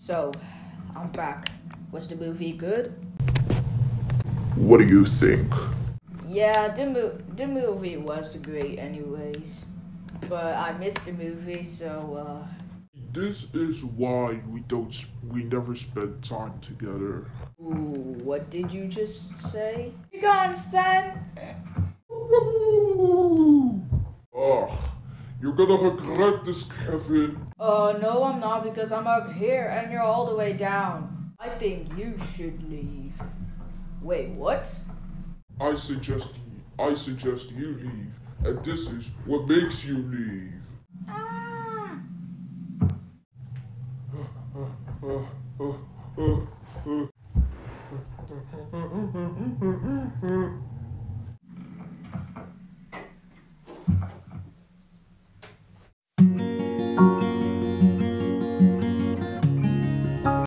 So, I'm back. Was the movie good? What do you think? Yeah, the movie was great anyways. But I missed the movie, so This is why we never spend time together. Ooh, what did you just say? You gonna understand? Ugh, you're gonna regret this, Kevin. No, I'm not because I'm up here and you're all the way down. I think you should leave. Wait, what? I suggest you leave, and this is what makes you leave. Ah. Uh, uh, uh,